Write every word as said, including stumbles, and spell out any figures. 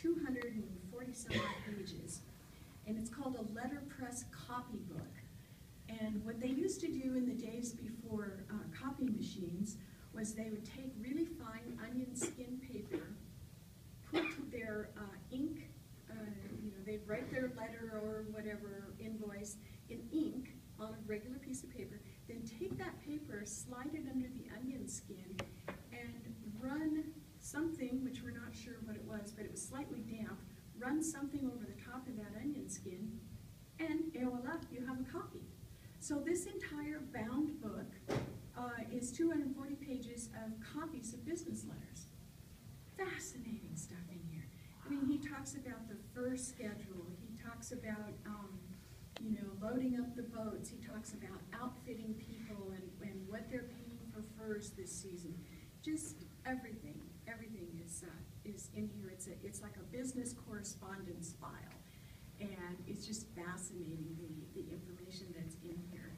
two hundred forty some odd pages, and it's called a letterpress copybook. And what they used to do in the days before uh, copy machines was they would take really fine onion skin paper, put their uh, ink, uh, you know, they'd write their letter or whatever invoice in ink on a regular piece of paper, then take that paper, slide it under the onion skin, and run something, which we're not sure what it was, but it was slightly damp, run something over the top of that onion skin, and et voila, you have a copy. So this entire bound book uh, is two hundred forty pages of copies of business letters. Fascinating stuff in here. I mean, he talks about the fur schedule. He talks about, um, you know, loading up the boats. He talks about outfitting people and, and what they're paying for furs this season. Just everything, everything is uh, is in here. It's a, it's like a business correspondence file, and it's just fascinating the the information that's in here.